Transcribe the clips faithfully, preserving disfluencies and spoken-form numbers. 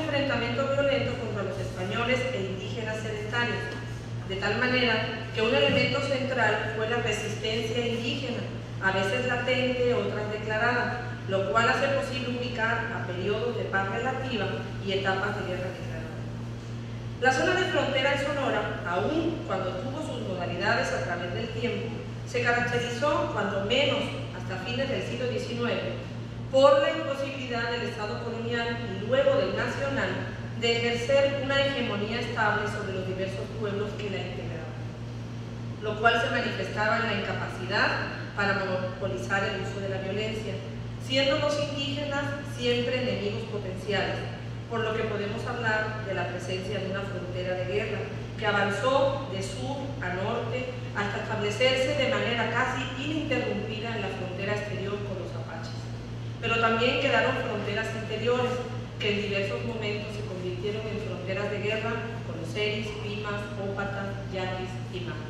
enfrentamiento violento contra los españoles e indígenas sedentarios, de tal manera que un elemento central fue la resistencia indígena, a veces latente, otras declarada, lo cual hace posible ubicar a periodos de paz relativa y etapas de guerra declarada. La zona de frontera en Sonora, aun cuando tuvo sus modalidades a través del tiempo, se caracterizó, cuando menos hasta fines del siglo diecinueve, por la imposibilidad del Estado colonial y luego del nacional de ejercer una hegemonía estable sobre los diversos pueblos que la integraban, lo cual se manifestaba en la incapacidad para monopolizar el uso de la violencia, siendo los indígenas siempre enemigos potenciales, por lo que podemos hablar de la presencia de una frontera de guerra que avanzó de sur a norte hasta establecerse de manera casi ininterrumpida en la frontera exterior con los apaches. Pero también quedaron fronteras interiores que en diversos momentos se convirtieron en fronteras de guerra con los seris, pimas, ópatas, yaquis y mayas.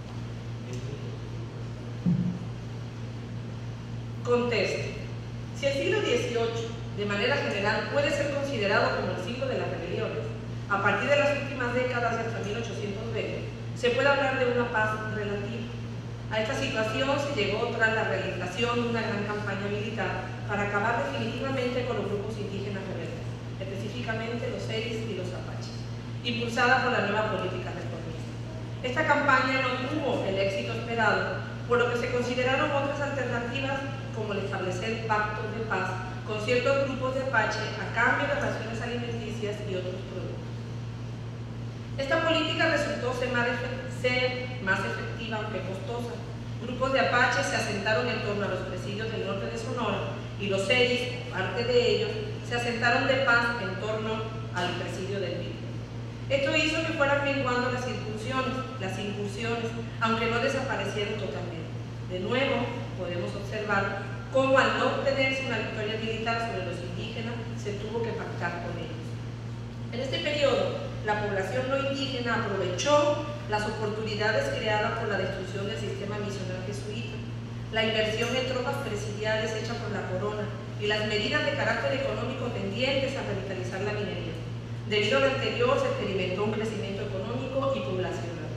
Contexto. Si el siglo dieciocho, de manera general, puede ser considerado como el siglo de las rebeliones, a partir de las últimas décadas y hasta mil ochocientos veinte, se puede hablar de una paz relativa. A esta situación se llegó tras la realización de una gran campaña militar para acabar definitivamente con los grupos indígenas rebeldes, específicamente los seris y los apaches, impulsada por la nueva política reformista. Esta campaña no tuvo el éxito esperado, por lo que se consideraron otras alternativas como el establecer pactos de paz con ciertos grupos de apache a cambio de raciones alimenticias y otros productos. Esta política resultó ser más, ser más efectiva, aunque costosa. Grupos de apaches se asentaron en torno a los presidios del norte de Sonora y los seris, parte de ellos, se asentaron de paz en torno al presidio del Pico. Esto hizo que fueran menguando las incursiones, las incursiones, aunque no desaparecieron totalmente. De nuevo, podemos observar cómo al no obtenerse una victoria militar sobre los indígenas, se tuvo que pactar con ellos. En este periodo, la población no indígena aprovechó las oportunidades creadas por la destrucción del sistema misional jesuita, la inversión en tropas presidiales hecha por la corona y las medidas de carácter económico tendientes a revitalizar la minería. Debido a lo anterior, se experimentó un crecimiento económico y poblacional.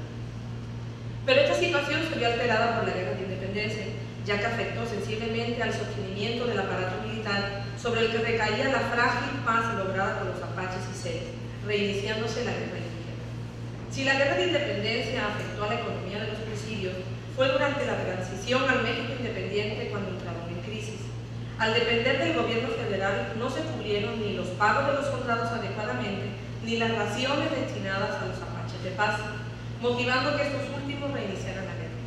Pero esta situación se vio alterada por la Guerra de Independencia, ya que afectó sensiblemente al sostenimiento del aparato militar sobre el que recaía la frágil paz lograda por los apaches y seris, reiniciándose la guerra indígena. Si la Guerra de Independencia afectó a la economía de los presidios, fue durante la transición al México independiente cuando entraron en crisis. Al depender del gobierno federal, no se cubrieron ni los pagos de los soldados adecuadamente, ni las raciones destinadas a los apaches de paz, motivando que estos últimos reiniciaran la guerra.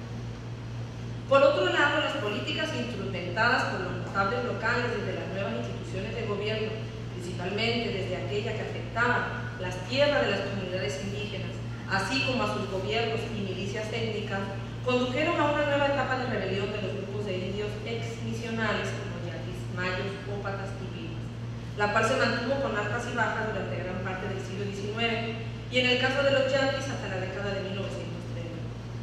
Por otro lado, las políticas instrumentadas por los notables locales desde las nuevas instituciones de gobierno, principalmente desde aquella que afectaba las tierras de las comunidades indígenas, así como a sus gobiernos y milicias étnicas, condujeron a una nueva etapa de rebelión de los grupos de indios ex-misionales como yaquis, mayos, ópatas y pimas, la cual se mantuvo con altas y bajas durante gran parte del siglo diecinueve y en el caso de los yaquis hasta la década de mil novecientos treinta.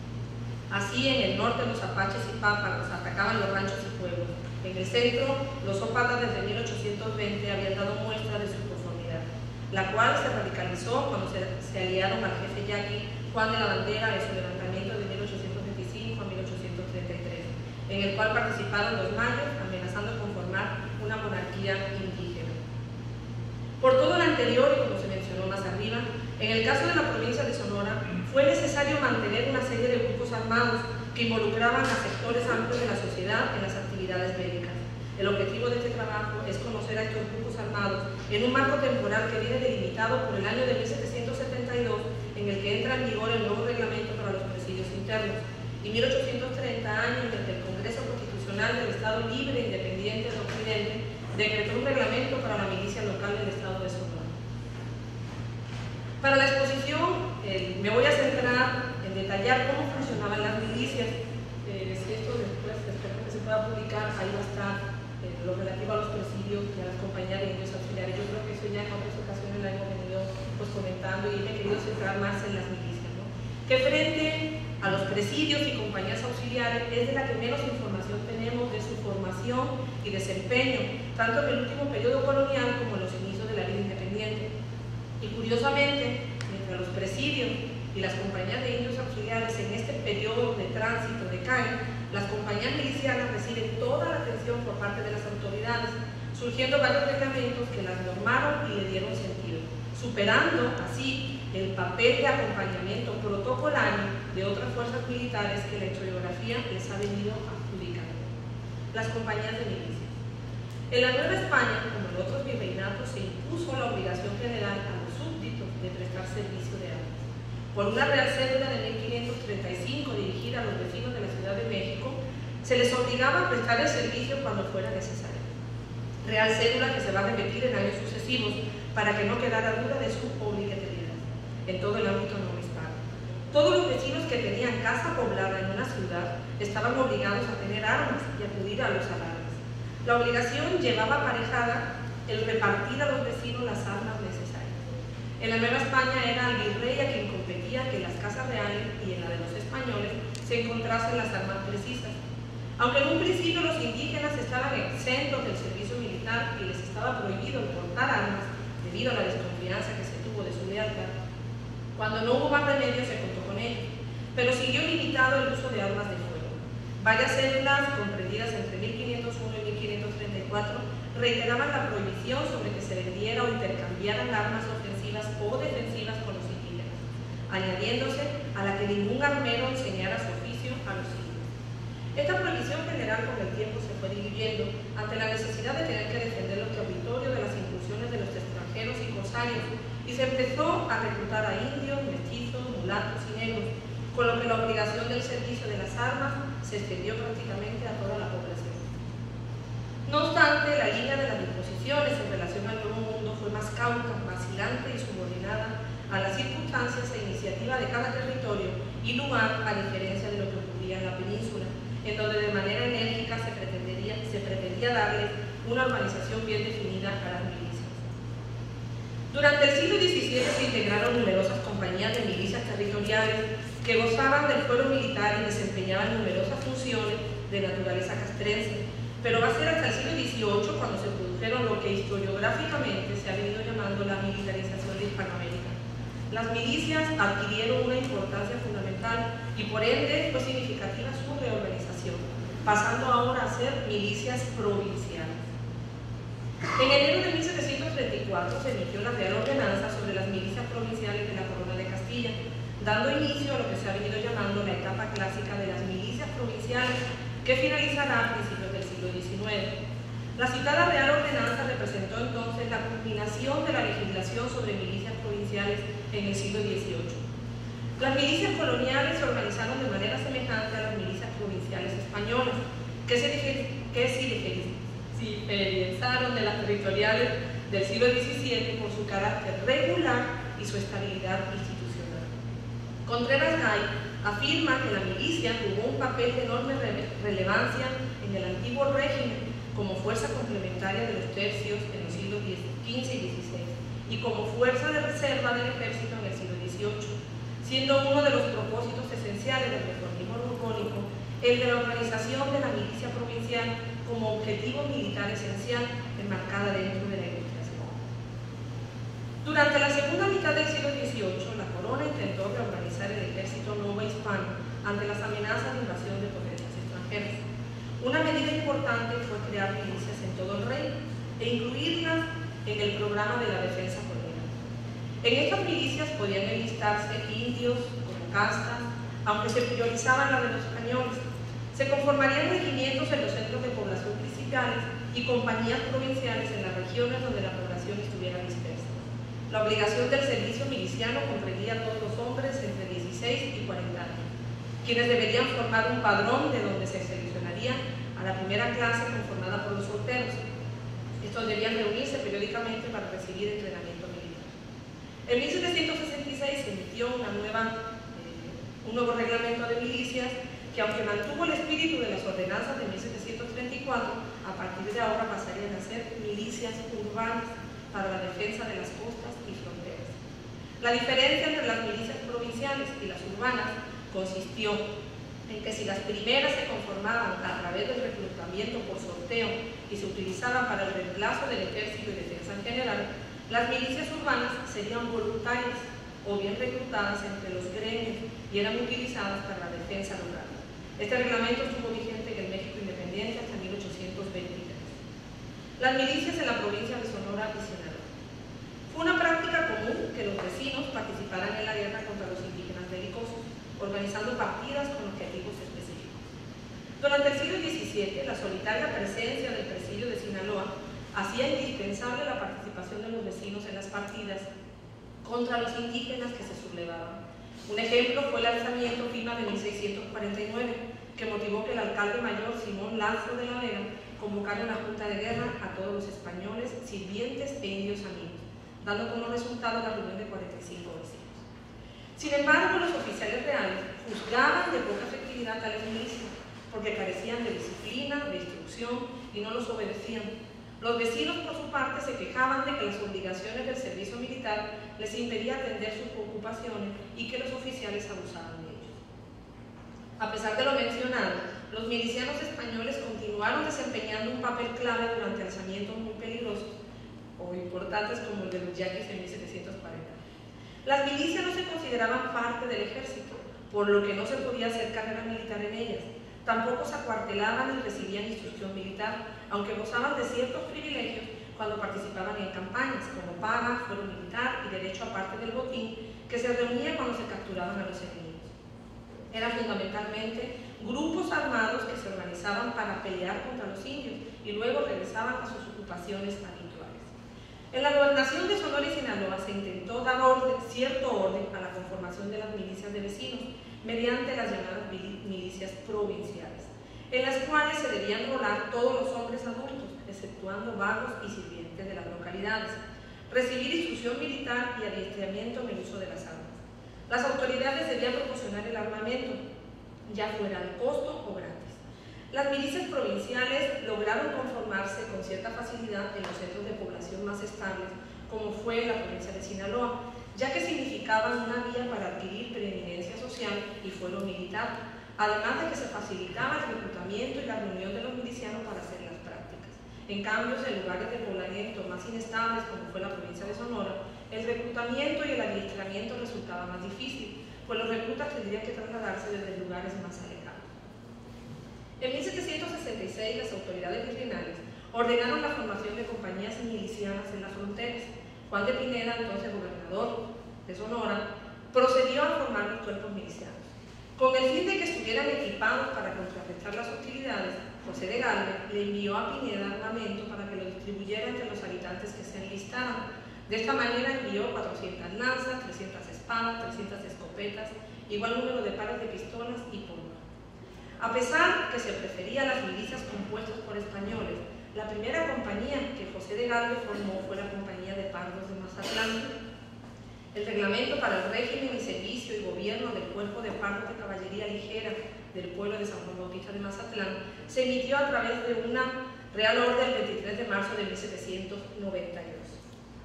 Así, en el norte los apaches y páparos atacaban los ranchos y pueblos. En el centro, los ópatas desde mil ochocientos veinte habían dado muestra de su conformidad, la cual se radicalizó cuando se, se aliaron al jefe yaqui Juan de la Bandera en su levantamiento de mil ochocientos veinticinco a mil ochocientos treinta y tres, en el cual participaron los mayos, amenazando con formar una monarquía indígena. Por todo lo anterior, y como se mencionó más arriba, en el caso de la provincia de Sonora, fue necesario mantener una serie de grupos armados que involucraban a sectores amplios de la sociedad en las actividades bélicas. El objetivo de este trabajo es conocer a estos grupos armados en un marco temporal que viene delimitado por el año de mil setecientos setenta y dos, en el que entra en vigor el nuevo reglamento para los presidios internos, y mil ochocientos treinta, año en el que el Congreso Constitucional del Estado Libre e Independiente de Occidente decretó un reglamento para la milicia local del Estado de Sonora. Para la exposición eh, me voy a centrar en detallar cómo funcionaban las milicias. Eh, si esto después, espero que se pueda publicar, ahí va a estar eh, lo relativo a los presidios y a las compañías de indios auxiliares. Yo creo que eso ya en otras ocasiones la hemos venido pues, comentando y me he querido centrar más en las milicias, ¿no? Que frente a los presidios y compañías auxiliares es de la que menos información tenemos de su formación y desempeño, tanto en el último periodo colonial como en los inicios de la vida independiente. Y curiosamente, mientras los presidios y las compañías de indios auxiliares en este periodo de tránsito decaen, las compañías milicianas reciben toda la atención por parte de las autoridades, surgiendo varios reglamentos que las normaron y le dieron sentido, superando así el papel de acompañamiento protocolario de otras fuerzas militares que la historiografía les ha venido adjudicando. Las compañías de milicias. En la Nueva España, como en otros virreinatos, se impuso la obligación general a los súbditos de prestar servicio de armas. Por una Real Cédula de mil quinientos treinta y cinco dirigida a los vecinos de la Ciudad de México, se les obligaba a prestar el servicio cuando fuera necesario. Real Cédula que se va a repetir en años sucesivos para que no quedara duda de su obligatoriedad en todo el ámbito no hispano. Todos los vecinos que tenían casa poblada en una ciudad estaban obligados a tener armas y acudir a los alardes. La obligación llevaba aparejada el repartir a los vecinos las armas necesarias. En la Nueva España era al virrey a quien competía que en las casas reales y en la de los españoles se encontrasen las armas precisas. Aunque en un principio los indígenas estaban exentos del servicio militar y les estaba prohibido portar armas debido a la desconfianza que se tuvo de su lealtad, cuando no hubo más remedio se contó con ellos, pero siguió limitado el uso de armas de fuego. Varias cédulas, comprendidas entre mil quinientos uno y mil quinientos treinta y cuatro, reiteraban la prohibición sobre que se vendiera o intercambiaran armas ofensivas o defensivas con los indígenas, añadiéndose a la que ningún armero enseñara su oficio a los indios. Esta prohibición general con el tiempo se fue diluyendo ante la necesidad de tener que defender los territorios de las incursiones de los extranjeros y corsarios, y se empezó a reclutar a indios, mestizos, mulatos y negros, con lo que la obligación del servicio de las armas se extendió prácticamente a toda la población. No obstante, la línea de las disposiciones en relación al Nuevo Mundo fue más cauta, vacilante y subordinada a las circunstancias e iniciativa de cada territorio y lugar, a diferencia de lo que ocurría en la península, en donde de manera enérgica se pretendía, se pretendía darle una organización bien definida a las milicias. Durante el siglo diecisiete se integraron numerosas compañías de milicias territoriales que gozaban del fuero militar y desempeñaban numerosas funciones de naturaleza castrense, pero va a ser hasta el siglo dieciocho cuando se produjeron lo que historiográficamente se ha venido llamando la militarización de Hispanoamérica. Las milicias adquirieron una importancia fundamental y por ende fue significativa su reorganización, pasando ahora a ser milicias provinciales. En enero de mil setecientos treinta y cuatro se emitió la Real Ordenanza sobre las milicias provinciales de la Corona de Castilla, dando inicio a lo que se ha venido llamando la etapa clásica de las milicias provinciales, que finalizará a principios del siglo diecinueve. La citada Real Ordenanza representó entonces la culminación de la legislación sobre milicias provinciales en el siglo dieciocho. Las milicias coloniales se organizaron de manera semejante a las milicias provinciales españolas, que se, que se diferenciaron de las territoriales del siglo diecisiete por su carácter regular y su estabilidad institucional. Contreras Gay afirma que la milicia jugó un papel de enorme re relevancia en el antiguo régimen como fuerza complementaria de los tercios en los siglos quince y dieciséis y como fuerza de reserva del ejército en el siglo dieciocho, siendo uno de los propósitos esenciales del reformismo borbónico el de la organización de la milicia provincial como objetivo militar esencial enmarcada dentro de la Ilustración. Durante la segunda mitad del siglo dieciocho, la corona intentó reorganizar el ejército novohispano ante las amenazas de invasión de potencias extranjeras. Una medida importante fue crear milicias en todo el reino e incluirlas en el programa de la defensa colonial. En estas milicias podían enlistarse indios como castas, aunque se priorizaban las de los españoles. Se conformarían regimientos en los centros de población principales y compañías provinciales en las regiones donde la población estuviera dispersa. La obligación del servicio miliciano comprendía a todos los hombres entre dieciséis y cuarenta años, quienes deberían formar un padrón de donde se seleccionaría a la primera clase conformada por los solteros. Estos debían reunirse periódicamente para recibir entrenamiento militar. En mil setecientos sesenta y seis se emitió una nueva, eh, un nuevo reglamento de milicias que, aunque mantuvo el espíritu de las ordenanzas de mil setecientos treinta y cuatro, a partir de ahora pasarían a ser milicias urbanas para la defensa de las costas y fronteras. La diferencia entre las milicias provinciales y las urbanas consistió en que si las primeras se conformaban a través del reclutamiento por sorteo y se utilizaban para el reemplazo del ejército y defensa en general, Las milicias urbanas serían voluntarias o bien reclutadas entre los gremios y eran utilizadas para la defensa rural. Este reglamento estuvo vigente en el México independiente hasta mil ochocientos veintitrés. Las milicias en la provincia de Sonora y Sinaloa. Fue una práctica común que los vecinos participaran en la guerra contra los indígenas belicosos, organizando partidas con objetivos específicos. Durante el siglo diecisiete, la solitaria presencia del presidio de Sinaloa hacía indispensable la participación de los vecinos en las partidas contra los indígenas que se sublevaban. Un ejemplo fue el alzamiento Pima de mil seiscientos cuarenta y nueve, que motivó que el alcalde mayor Simón Lazo de la Vega convocara una junta de guerra a todos los españoles, sirvientes e indios amigos, dando como resultado la reunión de cuarenta y cinco vecinos. Sin embargo, los oficiales reales juzgaban de poca efectividad tales milicias, porque carecían de disciplina, de instrucción y no los obedecían. Los vecinos, por su parte, se quejaban de que las obligaciones del servicio militar les impedía atender sus ocupaciones y que los oficiales abusaban de ellos. A pesar de lo mencionado, los milicianos españoles continuaron desempeñando un papel clave durante alzamientos muy peligrosos o importantes como el de los Yaquis en mil setecientos cuarenta. Las milicias no se consideraban parte del ejército, por lo que no se podía hacer carrera militar en ellas. Tampoco se acuartelaban ni recibían instrucción militar, aunque gozaban de ciertos privilegios cuando participaban en campañas, como paga, fuero militar y derecho a parte del botín, que se reunía cuando se capturaban a los enemigos. Eran fundamentalmente grupos armados que se organizaban para pelear contra los indios y luego regresaban a sus ocupaciones habituales. En la gobernación de Sonora y Sinaloa se intentó dar orden, cierto orden a la conformación de las milicias de vecinos, mediante las llamadas milicias provinciales, en las cuales se debían rolar todos los hombres adultos, exceptuando vagos y sirvientes de las localidades, recibir instrucción militar y adiestramiento en el uso de las armas. Las autoridades debían proporcionar el armamento, ya fuera de costo o gratis. Las milicias provinciales lograron conformarse con cierta facilidad en los centros de población más estables, como fue la provincia de Sinaloa, ya que significaban una vía para adquirir preeminencia social y fuero militar, además de que se facilitaba el reclutamiento y la reunión de los milicianos para hacer las prácticas. En cambio, en lugares de poblamiento más inestables, como fue la provincia de Sonora, el reclutamiento y el adiestramiento resultaba más difícil, pues los reclutas tendrían que trasladarse desde lugares más alejados. En mil setecientos sesenta y seis, las autoridades virreinales ordenaron la formación de compañías milicianas en las fronteras. Juan de Pineda, entonces gobernador de Sonora, procedió a formar los cuerpos milicianos. Con el fin de que estuvieran equipados para contrarrestar las hostilidades, José de Galvez le envió a Pineda armamento para que lo distribuyera entre los habitantes que se enlistaran. De esta manera envió cuatrocientas lanzas, trescientas espadas, trescientas escopetas, igual número de pares de pistolas y pólvora. A pesar que se prefería las milicias compuestas por españoles, la primera compañía que José de Galvez formó fue la Compañía de Pardos de Mazatlán. El reglamento para el régimen y servicio y gobierno del Cuerpo de Pardos de Caballería Ligera del pueblo de San Juan Bautista de Mazatlán se emitió a través de una Real Orden del veintitrés de marzo de mil setecientos noventa y dos.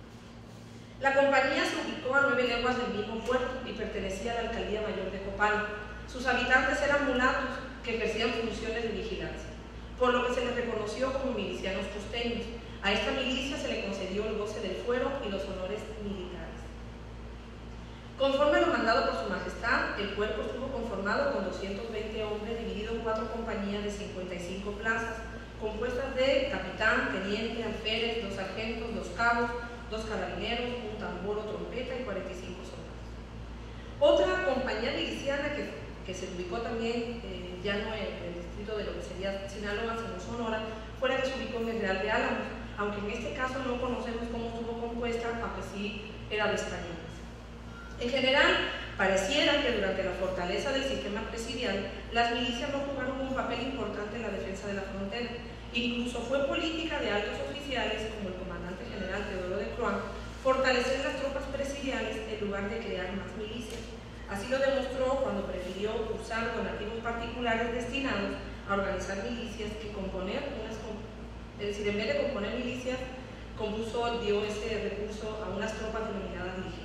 La compañía se ubicó a nueve leguas del mismo puerto y pertenecía a la Alcaldía Mayor de Copal. Sus habitantes eran mulatos que ejercían funciones de vigilancia, por lo que se les reconoció como milicianos costeños. A esta milicia se le concedió el goce del fuero y los honores militares. Conforme a lo mandado por su majestad, el cuerpo estuvo conformado con doscientos veinte hombres dividido en cuatro compañías de cincuenta y cinco plazas, compuestas de capitán, teniente, alférez, dos sargentos, dos cabos, dos carabineros, un tambor o trompeta y cuarenta y cinco soldados. Otra compañía miliciana que, que se ubicó también, eh, ya no en el distrito de lo que sería Sinaloa, sino Sonora, fue la que se ubicó en el Real de Álamos, aunque en este caso no conocemos cómo estuvo compuesta, aunque sí era de españoles. En general, pareciera que durante la fortaleza del sistema presidial, las milicias no jugaron un papel importante en la defensa de la frontera. Incluso fue política de altos oficiales, como el comandante general Teodoro de Croix, fortalecer las tropas presidiales en lugar de crear más milicias. Así lo demostró cuando prefirió usar donativos particulares destinados a organizar milicias que componer unas, es decir, en vez de componer milicias, compuso, dio ese recurso a unas tropas denominadas legiones.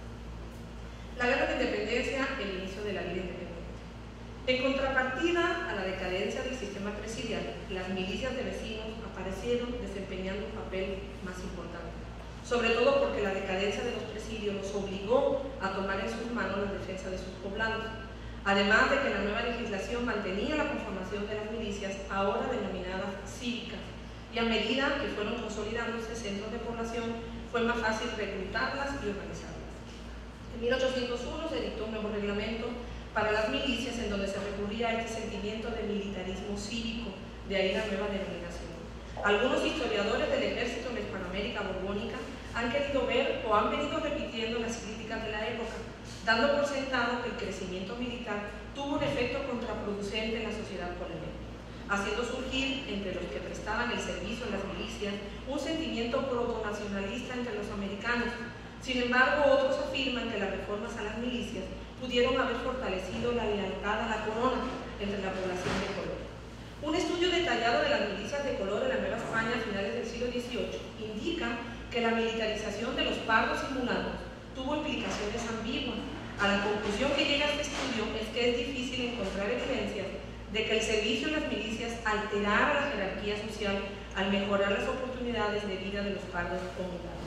La guerra de independencia, el inicio de la vida independiente. En contrapartida a la decadencia del sistema presidial, las milicias de vecinos aparecieron desempeñando un papel más importante. sobre todo porque la decadencia de los presidios los obligó a tomar en sus manos la defensa de sus poblados, además de que la nueva legislación mantenía la conformación de las milicias, ahora denominadas cívicas, y a medida que fueron consolidándose centros de población, fue más fácil reclutarlas y organizarlas. En mil ochocientos uno se dictó un nuevo reglamento para las milicias en donde se recurría a este sentimiento de militarismo cívico, de ahí la nueva denominación. Algunos historiadores del ejército en la Hispanoamérica borbónica han querido ver o han venido repitiendo las críticas de la época, dando por sentado que el crecimiento militar tuvo un efecto contraproducente en la sociedad colonial, haciendo surgir entre los que prestaban el servicio en las milicias un sentimiento protonacionalista entre los americanos. Sin embargo, otros afirman que las reformas a las milicias pudieron haber fortalecido la lealtad a la corona entre la población de color. Un estudio detallado de las milicias de color en la Nueva España a finales del siglo dieciocho indica que la militarización de los pardos y mulatos tuvo implicaciones ambiguas. A la conclusión que llega este estudio es que es difícil encontrar evidencias de que el servicio en las milicias alterara la jerarquía social al mejorar las oportunidades de vida de los pardos o mulatos.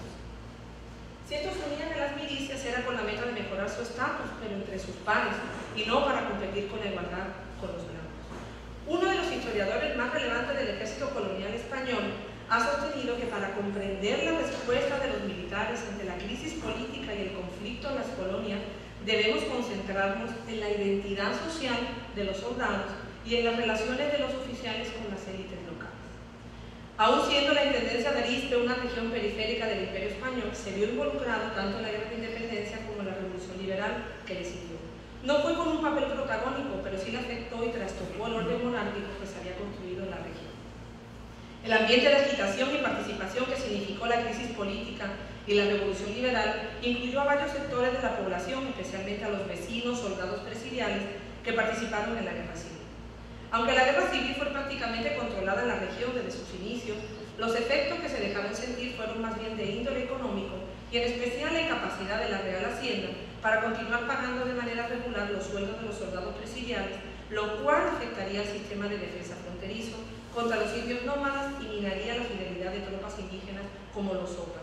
Si estos se unían a las milicias era con la meta de mejorar su estatus, pero entre sus pares, y no para competir con la igualdad con los blancos. Uno de los historiadores más relevantes del ejército colonial español ha sostenido que para comprender la respuesta de los militares ante la crisis política y el conflicto en las colonias, debemos concentrarnos en la identidad social de los soldados y en las relaciones de los oficiales con las élites locales. Aún siendo la Intendencia de Arizpe una región periférica del Imperio Español, se vio involucrado tanto en la Guerra de Independencia como en la Revolución Liberal que le siguió. No fue con un papel protagónico, pero sí le afectó y trastocó el orden monárquico que se había construido en la región. El ambiente de agitación y participación que significó la crisis política y la Revolución Liberal incluyó a varios sectores de la población, especialmente a los vecinos, soldados presidiales, que participaron en la Guerra Civil. Aunque la Guerra Civil fue prácticamente controlada en la región desde sus inicios, los efectos que se dejaron sentir fueron más bien de índole económico y en especial la incapacidad de la Real Hacienda para continuar pagando de manera regular los sueldos de los soldados presidiales, lo cual afectaría al sistema de defensa fronterizo contra los indios nómadas y minaría la fidelidad de tropas indígenas como los zócalos.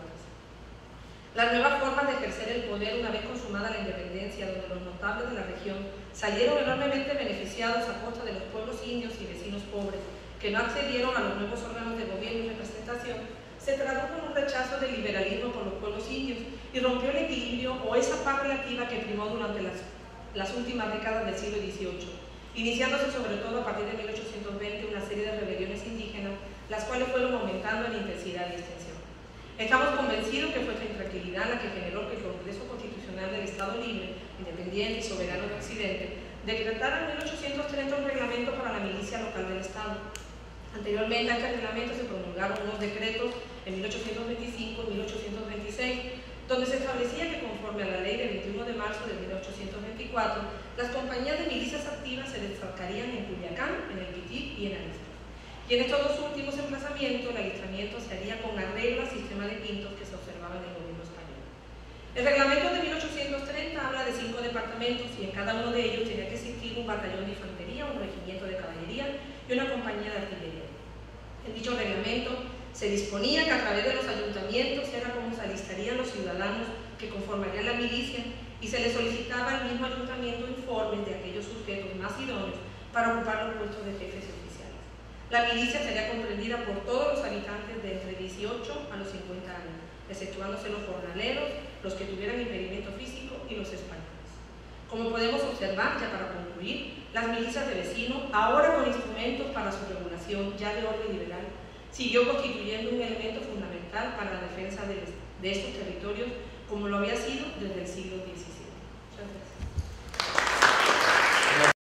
Las nuevas formas de ejercer el poder una vez consumada la independencia, donde los notables de la región salieron enormemente beneficiados a costa de los pueblos indios y vecinos pobres que no accedieron a los nuevos órganos de gobierno y representación, se tradujo en un rechazo del liberalismo por los pueblos indios y rompió el equilibrio o esa paz relativa que primó durante las, las últimas décadas del siglo dieciocho, iniciándose sobre todo a partir de mil ochocientos veinte una serie de rebeliones indígenas, las cuales fueron aumentando en intensidad y extensión. Estamos convencidos que fue esta intranquilidad la que generó que el Congreso Constitucional del Estado Libre, Independiente y Soberano de Occidente decretara en mil ochocientos treinta un reglamento para la milicia local del Estado. Anteriormente a este reglamento se promulgaron unos decretos en mil ochocientos veinticinco y mil ochocientos veintiséis, donde se establecía que conforme a la ley del veintiuno de marzo de mil ochocientos veinticuatro, las compañías de milicias activas se destacarían en Culiacán, en el Pitit y en Arizpe. Y en estos dos últimos emplazamientos, el alistamiento se haría con arreglo al sistema de quintos que se observaba en el gobierno español. El reglamento de mil ochocientos treinta habla de cinco departamentos y en cada uno de ellos tenía que existir un batallón de infantería, un regimiento de caballería y una compañía de artillería. En dicho reglamento se disponía que a través de los ayuntamientos era como se alistarían los ciudadanos que conformarían la milicia y se les solicitaba al mismo ayuntamiento informes de aquellos sujetos más idóneos para ocupar los puestos de jefes y oficiales. La milicia sería comprendida por todos los habitantes de entre dieciocho a los cincuenta años, exceptuándose los jornaleros, los que tuvieran impedimento físico y los españoles. Como podemos observar, ya para concluir, las milicias de vecino, ahora con instrumentos para su regulación ya de orden liberal, siguió constituyendo un elemento fundamental para la defensa de, de estos territorios como lo había sido desde el siglo diecisiete. Muchas gracias.